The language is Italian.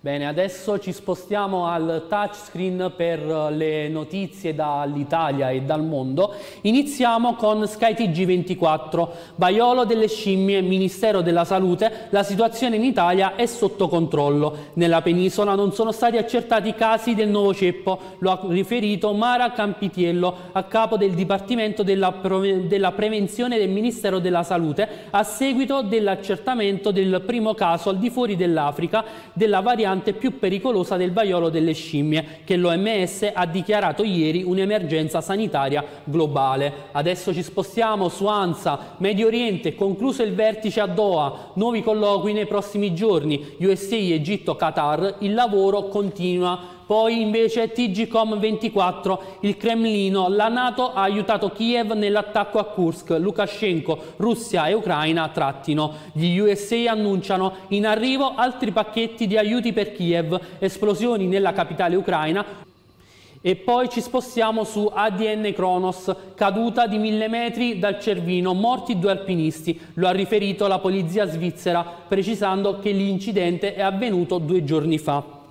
Bene, adesso ci spostiamo al touchscreen per le notizie dall'Italia e dal mondo. Iniziamo con SkyTG24. Vaiolo delle scimmie, Ministero della Salute, la situazione in Italia è sotto controllo. Nella penisola non sono stati accertati casi del nuovo ceppo, lo ha riferito Mara Campitiello, a capo del Dipartimento della Prevenzione del Ministero della Salute, a seguito dell'accertamento del primo caso al di fuori dell'Africa della variante più pericolosa del vaiolo delle scimmie, che l'OMS ha dichiarato ieri un'emergenza sanitaria globale. Adesso ci spostiamo su ANSA, Medio Oriente, concluso il vertice a Doha, nuovi colloqui nei prossimi giorni, USA, Egitto, Qatar, il lavoro continua. Poi invece TGCOM24, il Cremlino, la NATO ha aiutato Kiev nell'attacco a Kursk, Lukashenko, Russia e Ucraina trattino. Gli USA annunciano in arrivo altri pacchetti di aiuti per Kiev, esplosioni nella capitale ucraina. E poi ci spostiamo su ADN Kronos, caduta di 1000 metri dal Cervino, morti 2 alpinisti, lo ha riferito la polizia svizzera, precisando che l'incidente è avvenuto 2 giorni fa.